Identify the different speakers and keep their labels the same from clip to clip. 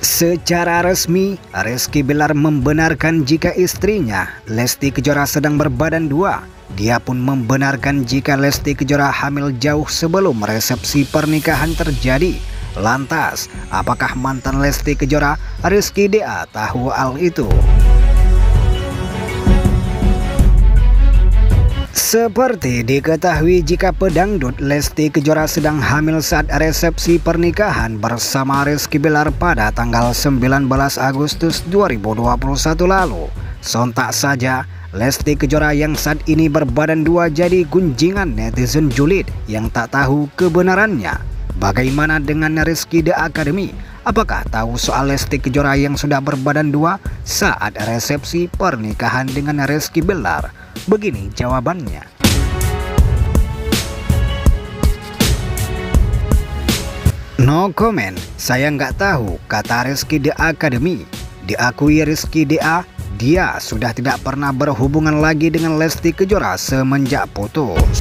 Speaker 1: Secara resmi, Rizky Bilar membenarkan jika istrinya, Lesti Kejora, sedang berbadan dua. Dia pun membenarkan jika Lesti Kejora hamil jauh sebelum resepsi pernikahan terjadi. Lantas, apakah mantan Lesti Kejora, Rizky DA, tahu hal itu? Seperti diketahui, jika pedangdut Lesti Kejora sedang hamil saat resepsi pernikahan bersama Rizky Bilar pada tanggal 19 Agustus 2021 lalu. Sontak saja, Lesti Kejora yang saat ini berbadan dua jadi gunjingan netizen julid yang tak tahu kebenarannya. Bagaimana dengan Rizky The Academy? Apakah tahu soal Lesti Kejora yang sudah berbadan dua saat resepsi pernikahan dengan Rizky Bilar? Begini jawabannya. No comment, saya nggak tahu, kata Rizky The Academy. Diakui Rizky DA, dia sudah tidak pernah berhubungan lagi dengan Lesti Kejora semenjak putus.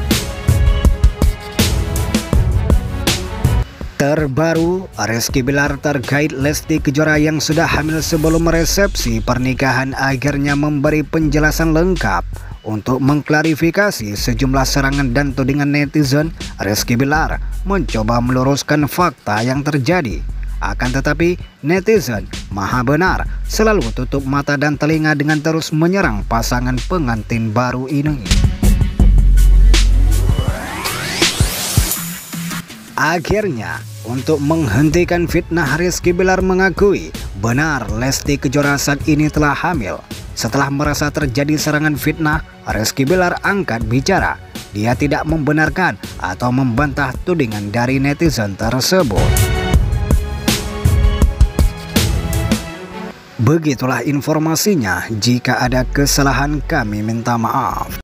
Speaker 1: Terbaru, Rizky Bilar terkait Lesti Kejora yang sudah hamil sebelum resepsi pernikahan akhirnya memberi penjelasan lengkap. Untuk mengklarifikasi sejumlah serangan dan tudingan netizen, Rizky Bilar mencoba meluruskan fakta yang terjadi. Akan tetapi, netizen maha benar selalu tutup mata dan telinga dengan terus menyerang pasangan pengantin baru ini. Akhirnya, untuk menghentikan fitnah, Rizky Bilar mengakui benar Lesti Kejora saat ini telah hamil. Setelah merasa terjadi serangan fitnah, Rizky Bilar angkat bicara. Dia tidak membenarkan atau membantah tudingan dari netizen tersebut. Begitulah informasinya. Jika ada kesalahan, kami minta maaf.